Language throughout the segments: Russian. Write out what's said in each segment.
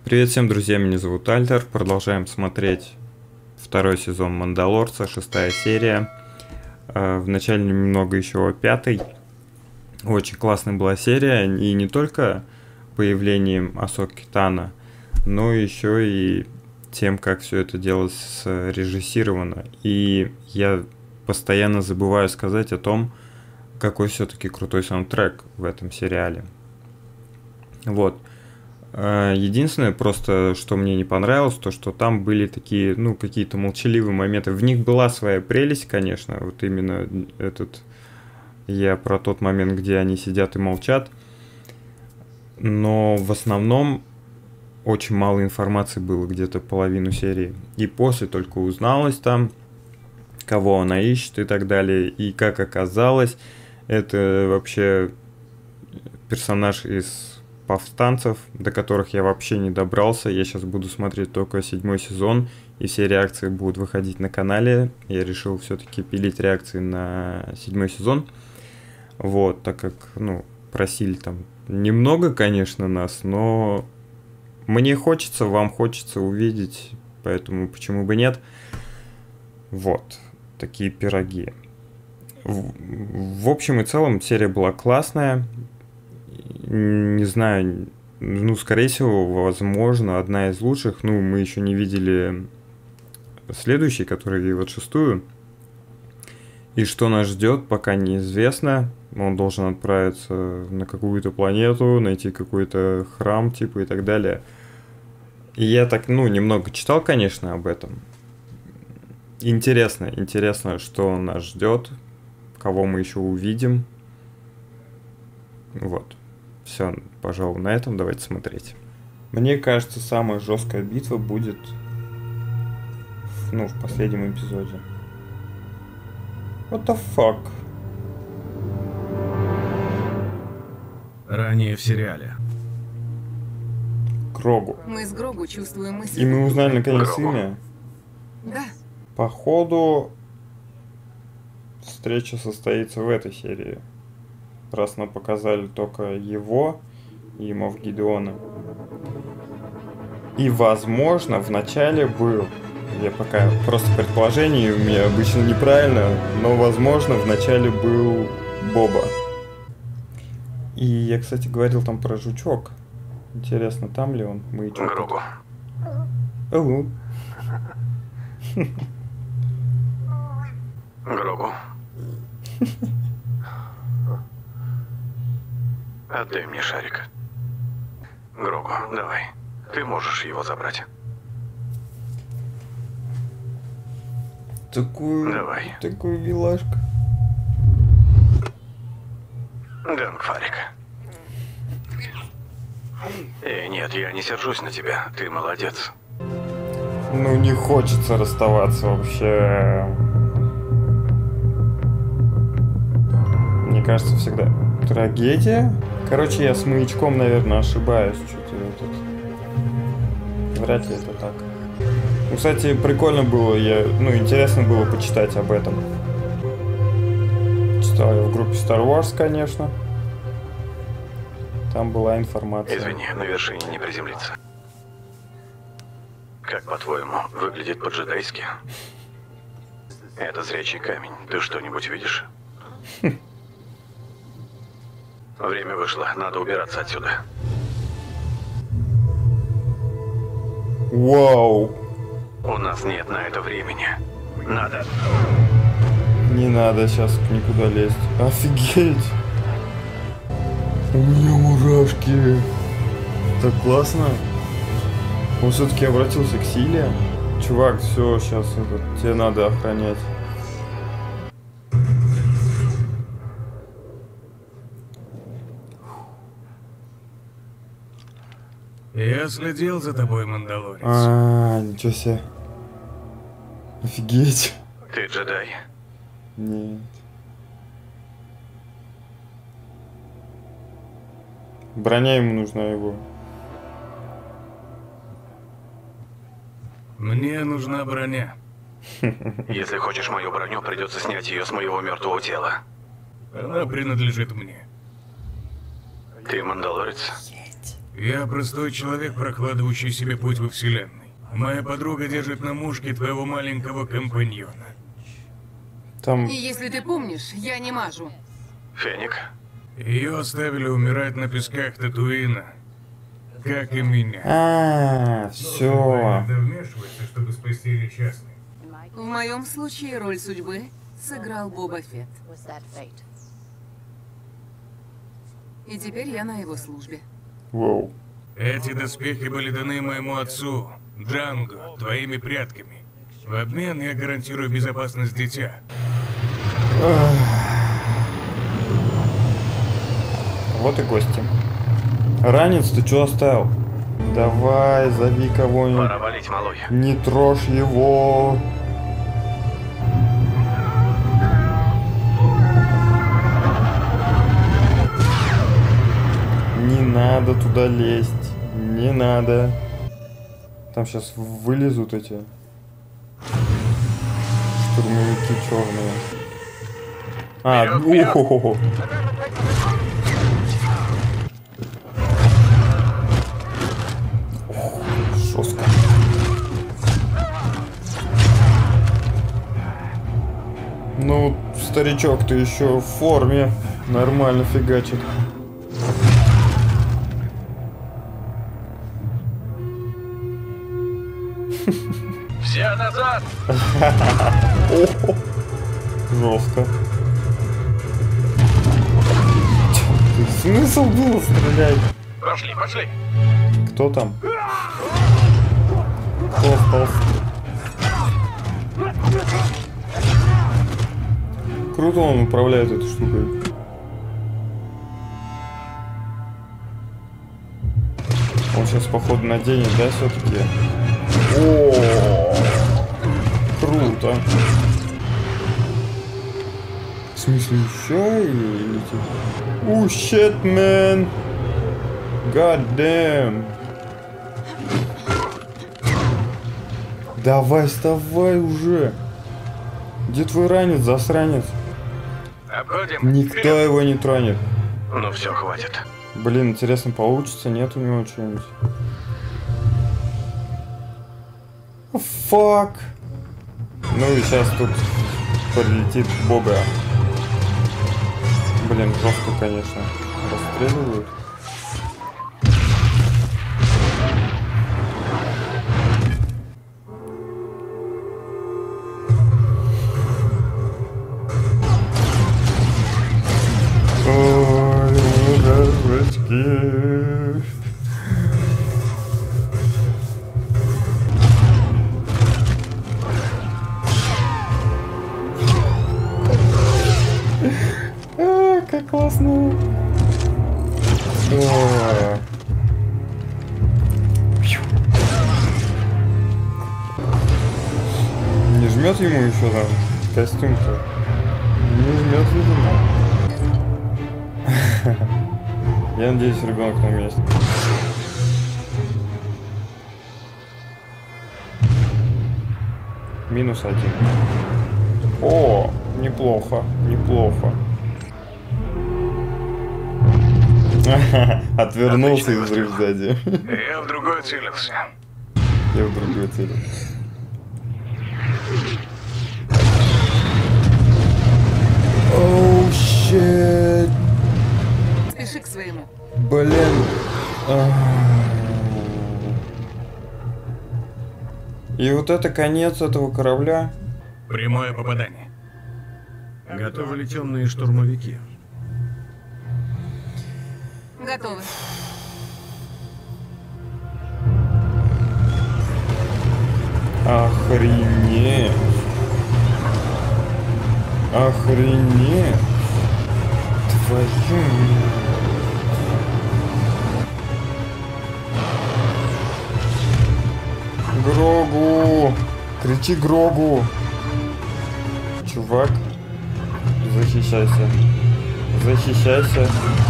Привет всем, друзья, меня зовут Альтер. Продолжаем смотреть второй сезон Мандалорца, 6-я серия. Вначале немного еще о 5-й. Очень классная была серия, и не только появлением Асоки Тано, но еще и тем, как все это дело срежиссировано. И я постоянно забываю сказать о том, какой все-таки крутой саундтрек в этом сериале. Вот. Единственное, просто, что мне не понравилось, то, что там были такие, какие-то молчаливые моменты. В них была своя прелесть, конечно, вот именно я про тот момент, где они сидят и молчат. Но в основном очень мало информации было, где-то половину серии. И после только узналось там, кого она ищет и так далее. И как оказалось, это вообще персонаж из повстанцев, до которых я вообще не добрался. Я сейчас буду смотреть только 7-й сезон, и все реакции будут выходить на канале. Я решил все-таки пилить реакции на 7-й сезон. Вот, так как, просили там немного, конечно, нас, но мне хочется, вам хочется увидеть, поэтому почему бы нет. Вот, такие пироги. В общем и целом, серия была классная. Не знаю, скорее всего, возможно, одна из лучших. Мы еще не видели следующий, который вот 6-ю. И что нас ждет, пока неизвестно. Он должен отправиться на какую-то планету, найти какой-то храм, и так далее. И я так, немного читал, конечно, об этом. Интересно, что нас ждет, кого мы еще увидим. Вот. Все, пожалуй, на этом давайте смотреть. Мне кажется, самая жесткая битва будет в последнем эпизоде. What the fuck? Ранее в сериале. Грогу. Мы с Грогу чувствуем мысли. И мы узнали наконец имя. Да. Походу, встреча состоится в этой серии. Раз нам показали только его и Мов Гидеона. И, возможно, в начале был, я пока просто предположение, у меня обычно неправильно, но, возможно, в начале был Боба. И я, кстати, говорил там про жучок. Интересно, там ли он? Маячок. Грогу. Грогу. Отдай мне шарик. Грогу, давай. Ты можешь его забрать. Давай. Такую милашка. Дэнгфарик. Нет, я не сержусь на тебя. Ты молодец. Не хочется расставаться вообще. Мне кажется, всегда трагедия. Короче, я с маячком, наверное, ошибаюсь. Что-то вряд ли это так. Кстати, прикольно было, интересно было почитать об этом. Читал я в группе Star Wars, конечно. Там была информация. Извини, на вершине не приземлиться. Как, по-твоему, выглядит по-джедайски? Это зрячий камень. Ты что-нибудь видишь? Время вышло. Надо убираться отсюда. Вау! У нас нет на это времени. Надо. Не надо сейчас никуда лезть. Офигеть! У меня мурашки. Так классно. Он все-таки обратился к силе. Чувак, все, сейчас тебе надо охранять. Я следил за тобой, Мандалорец. Ничего себе. Офигеть. Ты джедай. Нет. Броня ему нужна его. Мне нужна броня. Если хочешь мою броню, придется снять ее с моего мертвого тела. Она принадлежит мне. Ты мандалорец? Я простой человек, прокладывающий себе путь во Вселенной. Моя подруга держит на мушке твоего маленького компаньона. Там... И если ты помнишь, я не мажу. Феник? Ее оставили умирать на песках Татуина, как и меня. Все. Иногда вмешивается, чтобы спасти несчастных. В моем случае роль судьбы сыграл Боба Фетт. И теперь я на его службе. Воу. Эти доспехи были даны моему отцу, Джанго, твоими предками. В обмен я гарантирую безопасность дитя. Вот и гости. Ранец, ты чё оставил? Давай, зови кого-нибудь. Пора валить, малой. Не трожь его. Не надо туда лезть. Не надо. Там сейчас вылезут эти штурмовики черные. О-хо-хо-хо. Жестко. Ну, старичок-то еще в форме. Нормально фигачит. Все назад! Жестко. Смысл было стрелять? Пошли, пошли! Кто там? Кто остался? Круто он управляет этой штукой. Он сейчас походу наденет, да, все-таки? О, круто. В смысле еще или типа? Oh shit, man. God damn. Давай, вставай уже. Где твой ранец, засранец? Обходим. Никто его не тронет. Ну все, хватит. Блин, интересно, получится? Нет у него чего-нибудь? Фак. Ну и сейчас тут прилетит Бога. Блин, жестко, конечно. Расстреливают. Ой, мужички. Как классно. Не жмет ему еще там костюм-то? Не жмет, видимо. Я надеюсь, ребенок на месте. -1. О, неплохо, неплохо. Отвернулся и взрыв сзади. Я в другой целился. Я в другой цели. Оу, щит. Спеши к своему. Блин. И вот это конец этого корабля. Прямое попадание. Готовы ли темные штурмовики? Готовы. Охренеть. Охренеть. Твою. Грогу. Кричи Грогу. Чувак. Защищайся. Защищайся.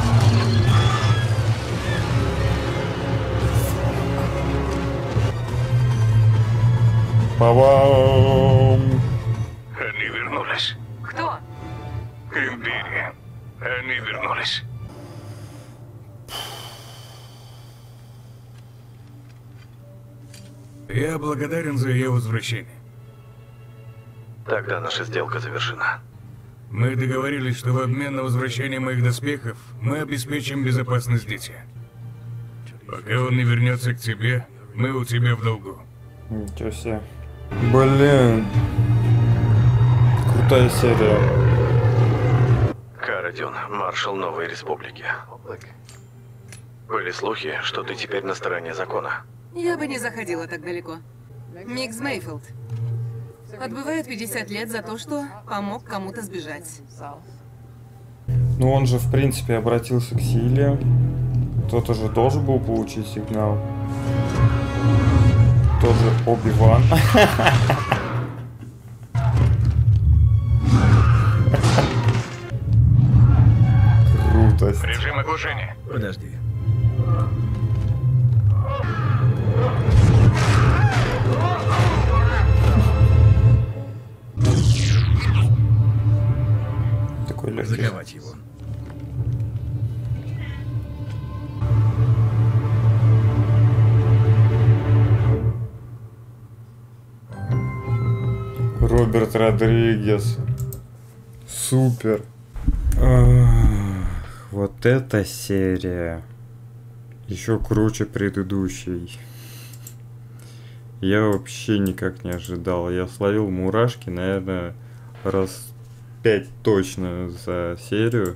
Па-бам! Они вернулись. Кто? Империя. Они вернулись. Я благодарен за ее возвращение. Тогда наша сделка завершена. Мы договорились, что в обмен на возвращение моих доспехов мы обеспечим безопасность дитя. Пока он не вернется к тебе, мы у тебя в долгу. Ничего себе. Блин. Крутая серия. Карадин, маршал Новой Республики. Были слухи, что ты теперь на стороне закона. Я бы не заходила так далеко. Микс Мейфилд отбывает 50 лет за то, что помог кому-то сбежать. Ну он же в принципе обратился к силе. Кто-то же должен был получить сигнал. Тот же Оби-Ван. Круто. Режим оглушения. Подожди. Такой легкий. Заковать его. Роберт Родригес. Супер. Вот эта серия еще круче предыдущей. Я вообще никак не ожидал. Я словил мурашки, наверное, раз 5 точно за серию.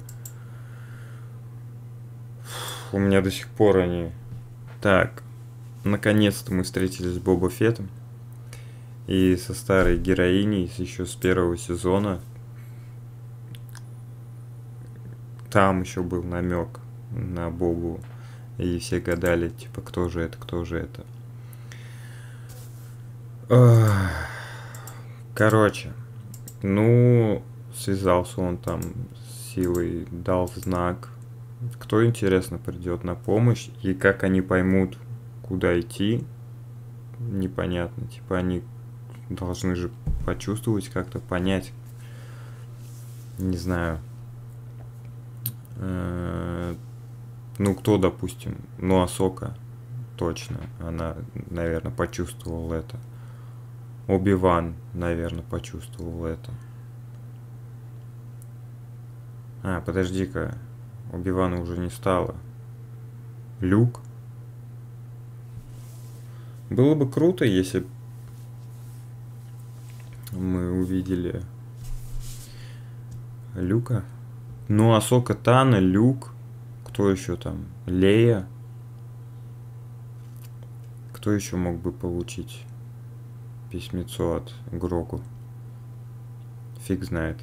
У меня до сих пор они... Так, наконец-то мы встретились с Боба Феттом. И со старой героиней еще с первого сезона. Там еще был намек на Бобу. И все гадали, типа, кто же это, кто же это. Короче, ну, связался он там с силой, дал знак. Кто, интересно, придет на помощь и как они поймут, куда идти, непонятно. Типа они должны же почувствовать, как-то понять. Не знаю. Ну, кто, допустим, ну, Асока, точно, она, наверное, почувствовала это. Оби-Ван, наверное, почувствовал это. Подожди-ка, Оби-Вана уже не стало. Люк? Было бы круто, если бы мы увидели Люка. Ну, Асока Тано, Люк. Кто еще там? Лея. Кто еще мог бы получить письмецо от Грогу? Фиг знает.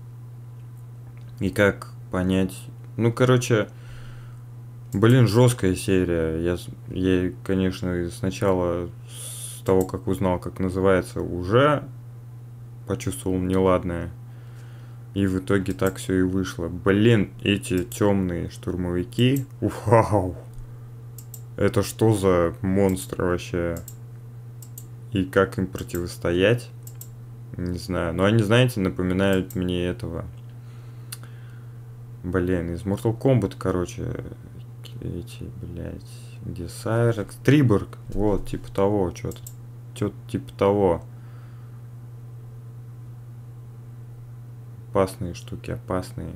И как понять... Ну, короче, блин, жесткая серия. Я, конечно, сначала с того, как узнал, как называется, уже почувствовал неладное. И в итоге так все и вышло. Блин, эти темные штурмовики. Вау! Это что за монстры вообще? И как им противостоять? Не знаю. Но они, знаете, напоминают мне этого. Блин, из Mortal Kombat, короче. Эти, блядь. Где Сайрекс? Триборг. Вот, типа того. Что-то типа того. Опасные штуки, опасные.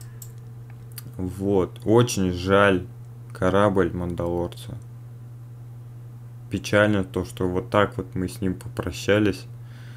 Вот. Очень жаль корабль Мандалорца. Печально то, что вот так вот мы с ним попрощались.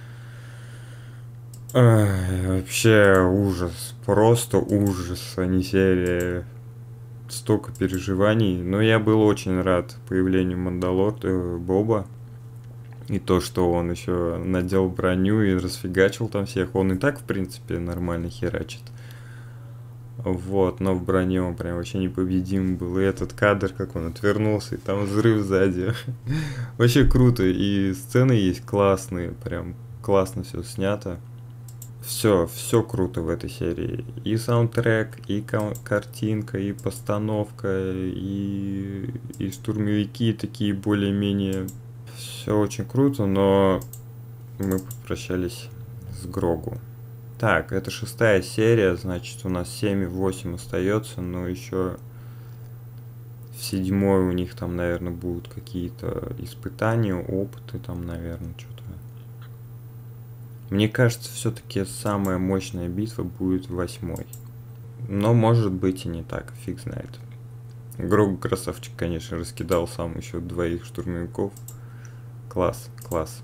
Вообще ужас. Просто ужас, а не серия. Столько переживаний. Но я был очень рад появлению Боба. И то, что он еще надел броню и расфигачил там всех. Он и так, в принципе, нормально херачит. Вот, но в броне он прям вообще непобедим был. И этот кадр, как он отвернулся, и там взрыв сзади. Вообще круто. И сцены есть классные, прям классно все снято. Все круто в этой серии. И саундтрек, и картинка, и постановка, и штурмовики такие более-менее... Все очень круто, но мы попрощались с Грогу. Так, это 6-я серия, значит у нас 7 и 8 остается, но еще В 7-й у них там, наверное, будут какие-то испытания, опыты там, наверное, что-то. Мне кажется, все-таки самая мощная битва будет в 8-й. Но может быть и не так, фиг знает. Грог красавчик, конечно, раскидал сам еще 2 штурмовиков. Класс, класс.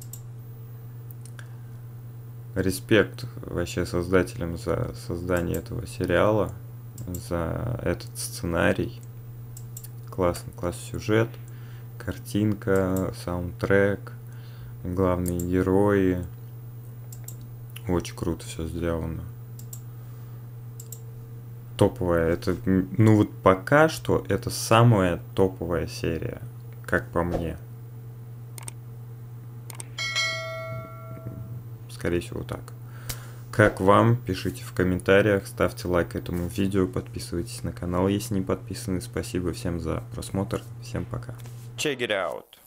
Респект вообще создателям за создание этого сериала, за этот сценарий. Классный, классный сюжет, картинка, саундтрек, главные герои. Очень круто все сделано. Топовая. Это, ну вот пока что это самая топовая серия, как по мне. Скорее всего так. Как вам? Пишите в комментариях, ставьте лайк этому видео, подписывайтесь на канал, если не подписаны. Спасибо всем за просмотр. Всем пока. Check it out.